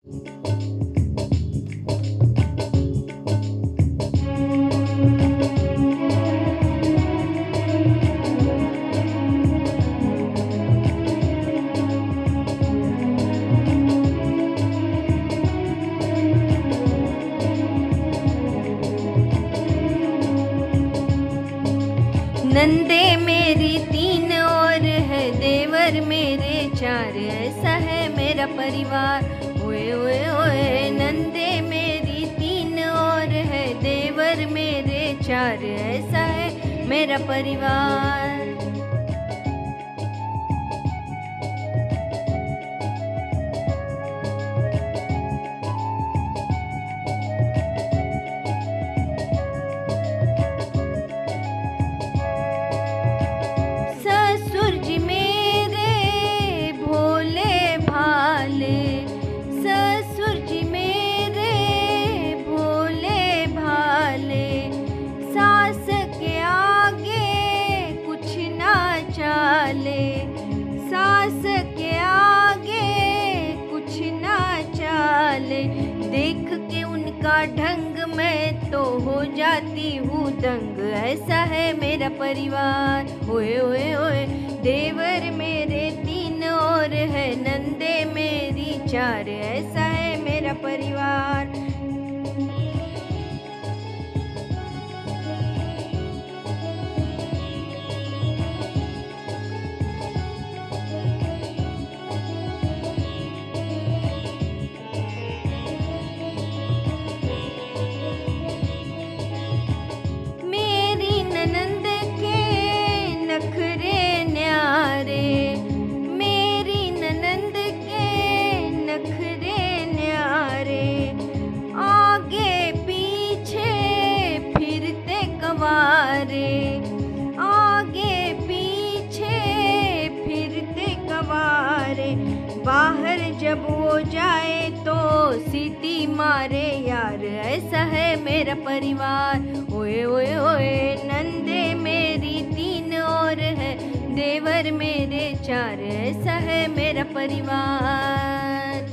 नंदे मेरी तीन और है, देवर मेरे चार, ऐसा है मेरा परिवार। ओए ओए ओए, नंदे मेरी तीन और है, देवर मेरे चार, ऐसा है मेरा परिवार। ससुर जी मेरे भोले भाले, ससुर जी मेरे भोले भाले, सास के आगे कुछ ना चाले, सास के आगे कुछ ना चाले। देख के उनका ढंग मैं तो हो जाती हूँ दंग, ऐसा है मेरा परिवार। ओए ओए ओए, देवर मेरे तीन और है, नंदे मेरी चार, ऐसा है मेरा परिवार। मेरी ननंद के नखरे न्यारे, मेरी ननंद के नखरे न्यारे, आगे पीछे फिरते कवारे, आगे पीछे फिरते कवारे। बाहर जब वो जाए तो सीटी मारे यार, ऐसा है मेरा परिवार। ओए ओए ओए, नंदे मेरी तीन और है, देवर मेरे चार, ऐसा है मेरा परिवार।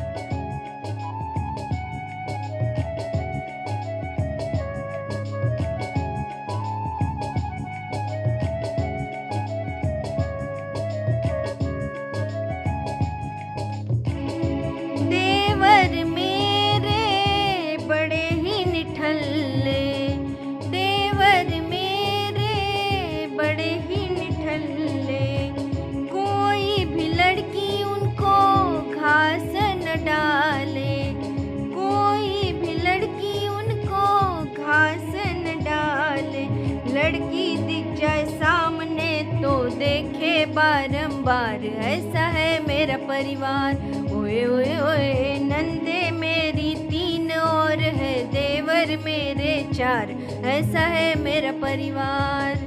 देवर मेरे बड़े ही निठल्ले, देवर मेरे बड़े ही निठल्ले, कोई भी लड़की उनको घास न डाले, कोई भी लड़की उनको घास न डाले। लड़की दिख जाए सामने तो देखे बारंबार, ऐसा है मेरा परिवार। ओए ओए ओए, नंदे मेरी तीन और है, देवर मेरे चार, ऐसा है मेरा परिवार।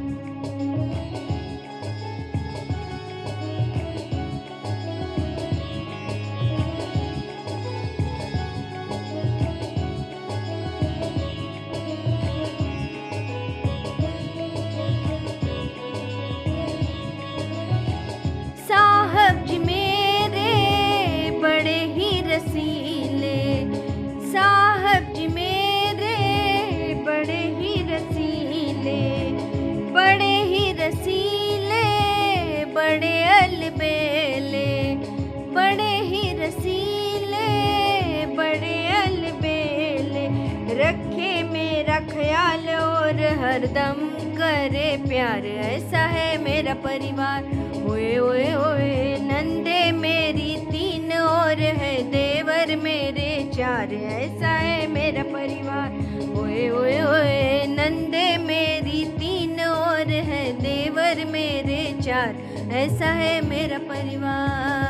साहब जी मेरे बड़े ही रसीले, साहब जी मेरे बड़े ही रसीले, बड़े ही रसीले, बड़े अलबेले, बड़े ही रसीले, बड़े अलबेले। रखे मेरा ख्याल और हरदम करे प्यार, ऐसा है मेरा परिवार। ओए ओए ओए, नंदे मेरी तीन और है, देवर मेरे चार, ऐसा है मेरा परिवार। ओए ओए ओए, नंदे मेरी तीन और है, देवर मेरे चार, ऐसा है मेरा परिवार।